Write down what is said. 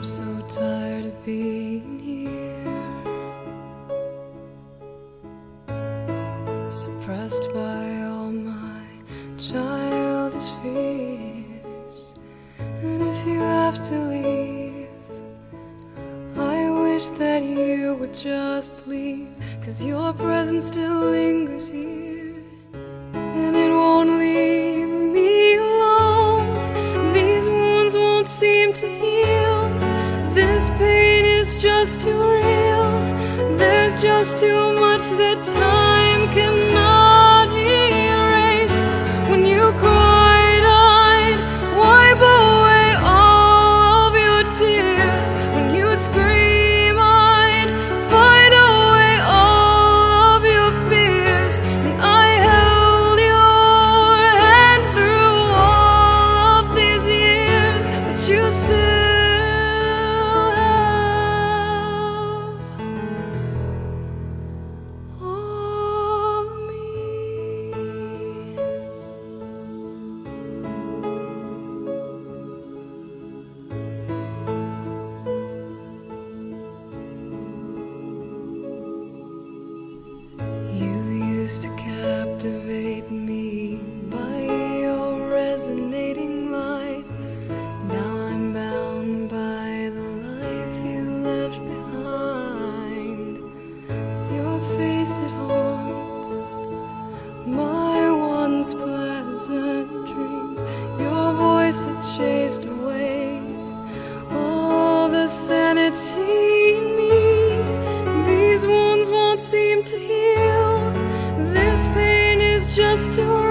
I'm so tired of being here, suppressed by all my childish fears. And if you have to leave, I wish that you would just leave, 'cause your presence still lingers here, and it won't leave me alone. These wounds won't seem to heal. This pain is just too real. There's just too much that time cannot erase. When you cried, I'd wipe away all of your tears. When you scream, I'd fight away all of your fears. And I held your hand through all of these years, but you still to captivate me by your resonating light. Now I'm bound by the life you left behind. Your face, it haunts my once pleasant dreams. Your voice, it chased away all the sanity in me. These wounds won't seem to heal. This pain is just too